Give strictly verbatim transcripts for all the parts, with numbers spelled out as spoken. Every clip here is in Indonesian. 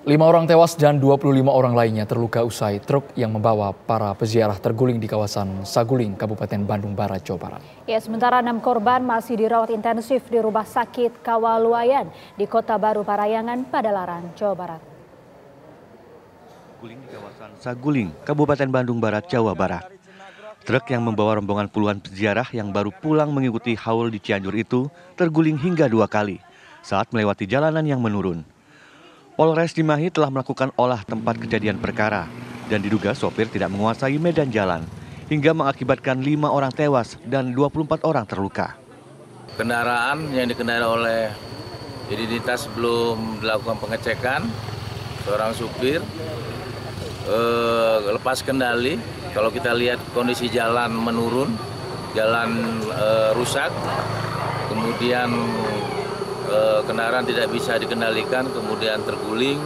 Lima orang tewas dan dua puluh lima orang lainnya terluka usai truk yang membawa para peziarah terguling di kawasan Saguling, Kabupaten Bandung Barat, Jawa Barat. Ya, sementara enam korban masih dirawat intensif di Rumah Sakit Kawaluayan di Kota Baru Parayangan, Padalarang, Jawa Barat. Guling di kawasan Saguling, Kabupaten Bandung Barat, Jawa Barat. Truk yang membawa rombongan puluhan peziarah yang baru pulang mengikuti haul di Cianjur itu terguling hingga dua kali saat melewati jalanan yang menurun. Polres Cimahi telah melakukan olah tempat kejadian perkara dan diduga sopir tidak menguasai medan jalan hingga mengakibatkan lima orang tewas dan dua puluh empat orang terluka. Kendaraan yang dikendarai oleh identitas belum dilakukan pengecekan, seorang supir eh, lepas kendali. Kalau kita lihat kondisi jalan menurun, jalan eh, rusak, kemudian eh, kendaraan tidak bisa dikendalikan, kemudian terguling,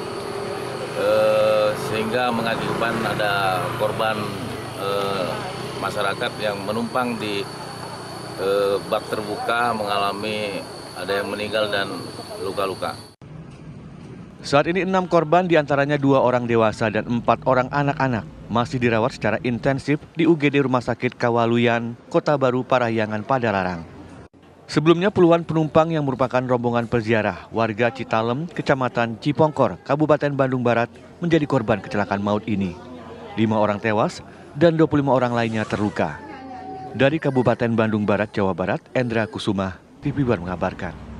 eh, sehingga mengakibatkan ada korban eh, masyarakat yang menumpang di eh, bak terbuka mengalami ada yang meninggal dan luka-luka. Saat ini enam korban diantaranya dua orang dewasa dan empat orang anak-anak masih dirawat secara intensif di U G D Rumah Sakit Kawaluayan, Kota Baru Parayangan, Padalarang. Sebelumnya puluhan penumpang yang merupakan rombongan peziarah warga Citalem, Kecamatan Cipongkor, Kabupaten Bandung Barat menjadi korban kecelakaan maut ini. Lima orang tewas dan dua puluh lima orang lainnya terluka. Dari Kabupaten Bandung Barat, Jawa Barat, Endra Kusuma, T V Bar mengabarkan.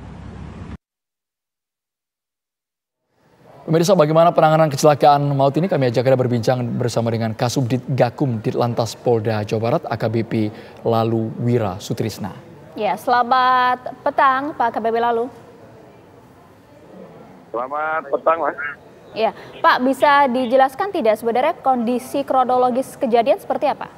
Pemirsa, bagaimana penanganan kecelakaan maut ini? Kami ajak Anda berbincang bersama dengan Kasubdit Gakum Ditlantas Polda Jawa Barat, A K B P Lalu Wira Sutrisna. Ya, selamat petang Pak A K B P Lalu. Selamat petang, Mas. Ya, Pak, bisa dijelaskan tidak sebenarnya kondisi kronologis kejadian seperti apa?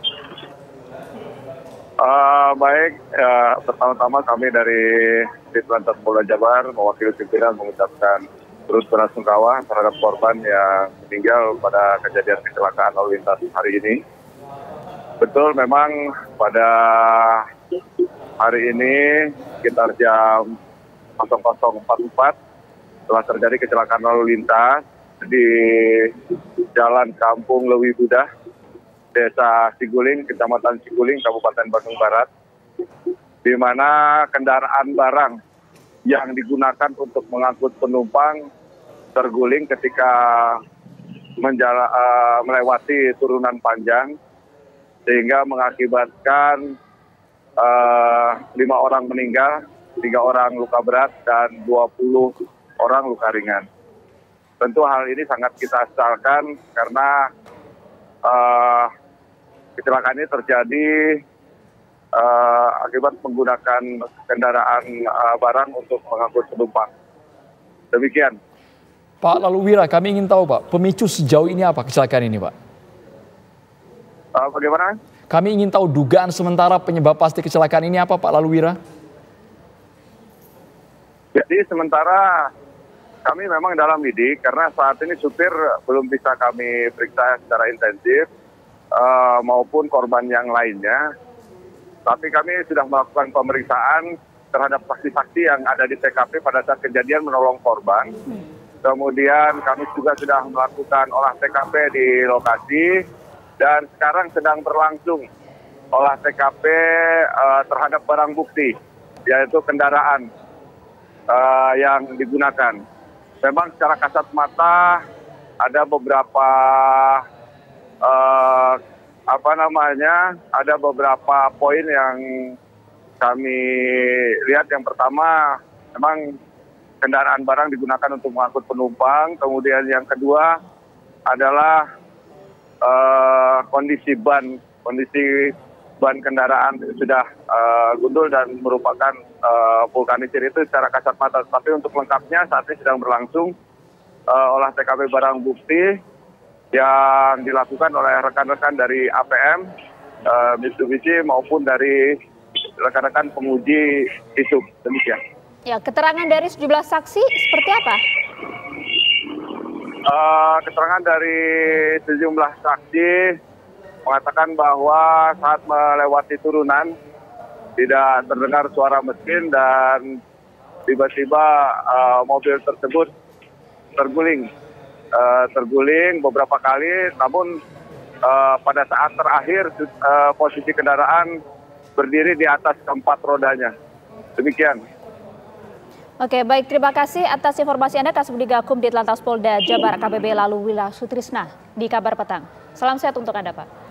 Uh, baik, ya, pertama-tama kami dari Ditlantas Polda Jabar mewakili pimpinan mengucapkan turut belasungkawa terhadap korban yang meninggal pada kejadian kecelakaan lalu lintas hari ini. Betul, memang pada hari ini sekitar jam nol nol empat puluh empat telah terjadi kecelakaan lalu lintas di Jalan Kampung Lewi Budah, Desa Siguling, Kecamatan Siguling, Kabupaten Bandung Barat, di mana kendaraan barang yang digunakan untuk mengangkut penumpang terguling ketika menjala, uh, melewati turunan panjang, sehingga mengakibatkan uh, lima orang meninggal, tiga orang luka berat, dan dua puluh orang luka ringan. Tentu hal ini sangat kita sesalkan karena uh, kecelakaan ini terjadi Uh, akibat menggunakan kendaraan uh, barang untuk mengangkut penumpang. Demikian. Pak Lalu Wira, kami ingin tahu Pak, pemicu sejauh ini apa kecelakaan ini Pak? Uh, bagaimana? Kami ingin tahu dugaan sementara penyebab pasti kecelakaan ini apa Pak Lalu Wira? Jadi sementara kami memang dalam lidik karena saat ini supir belum bisa kami periksa secara intensif uh, maupun korban yang lainnya. Tapi kami sudah melakukan pemeriksaan terhadap saksi-saksi yang ada di T K P pada saat kejadian menolong korban. Kemudian kami juga sudah melakukan olah T K P di lokasi dan sekarang sedang berlangsung olah T K P uh, terhadap barang bukti, yaitu kendaraan uh, yang digunakan. Memang secara kasat mata ada beberapa uh, apa namanya, ada beberapa poin yang kami lihat. Yang pertama, memang kendaraan barang digunakan untuk mengangkut penumpang. Kemudian yang kedua adalah uh, kondisi ban, kondisi ban kendaraan sudah uh, gundul dan merupakan uh, vulkanisir itu secara kasat mata. Tapi untuk lengkapnya saat ini sedang berlangsung uh, olah T K P barang bukti yang dilakukan oleh rekan-rekan dari A P M, uh, Mitsubishi maupun dari rekan-rekan penguji isub. Demikian. Ya, keterangan dari sejumlah saksi seperti apa? Uh, keterangan dari sejumlah saksi mengatakan bahwa saat melewati turunan tidak terdengar suara mesin dan tiba-tiba uh, mobil tersebut terguling uh, terguling beberapa kali, namun uh, pada saat terakhir uh, posisi kendaraan berdiri di atas keempat rodanya. Demikian. Oke, baik, terima kasih atas informasi Anda, Kasubdit Gakum Ditlantas Polda Jabar A K B P Lalu Wira Sutrisna di Kabar Petang. Salam sehat untuk Anda, Pak.